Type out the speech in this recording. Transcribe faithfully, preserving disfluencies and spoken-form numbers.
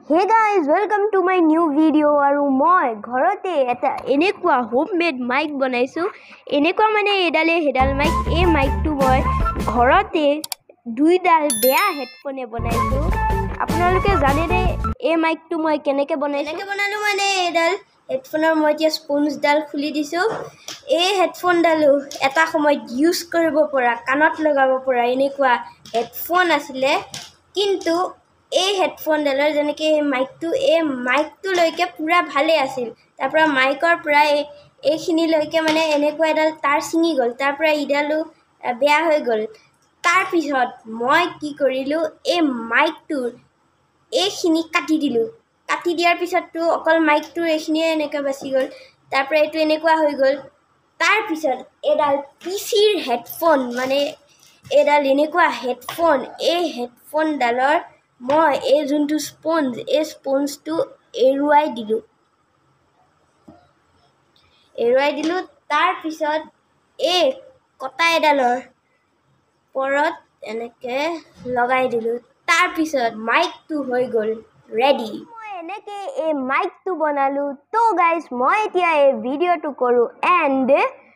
Hey guys, welcome to my new video. আৰু মই ঘৰতে এটা এনেকুৱা হোমমেড মাইক বনাইছো এনেকুৱা মানে এডালে হেডাল মাইক এই মাইকটো মই ঘৰতে দুইডাল বেয়া হেডফোনে বনাইছো আপোনালোকে জানে নে এই মাইকটো মই কেনেকৈ বনাইছো কেনেকৈ বনালো মানে এডাল হেডফোনৰ মই এতিয়া স্পঞ্জডাল খুলি দিছো এই হেডফোনডালো এটা সময়ত ইউজ কৰিব পৰা কাণত লগাব পৰা এনেকুৱা হেডফোন আছিলে কিন্তু এই হেডফোন ডালৰ যেনেকৈ এই মাইকটো এই মাইকটোলৈকে পুৰা ভালে আছিল তাৰ পৰা মাইকৰ পৰা এইখিনিলৈকে মানে এনেকুৱা এডাল তার ছিঙি গ'ল তাৰ পৰা ইডালো বেয়া হৈ গ'ল তাৰ পিছত মই কি কৰিলোঁ এই মাইকটোৰ এইখিনি কাটি দিলোঁ কাটি দিয়াৰ পিছততো অকল মাইকটোৰ এইখিনিয়ে এনেকৈ বাচি গ'ল তাৰ পৰা এইটো এনেকুৱা হৈ গ'ল তাৰ পিছত এডাল পিচিৰ হেডফোন মানে এডাল এনেকুৱা হেডফোন এই হেডফোনডালৰ মই এই যোনটো স্পঞ্জ এই স্পঞ্জটো এৰুৱাই দিলোঁ এৰুৱাই দিলোঁ তাৰ পিছত এই কটা এডালৰ ওপৰত এনেকৈ লগাই দিলোঁ তাৰ পিছত মাইকটো হৈ গ'ল ৰেডি মই এনেকৈ এই মাইকটো বনালোঁ তো গাইজ মই এতিয়া এই ভিডিঅ'টো কৰোঁ এণ্ড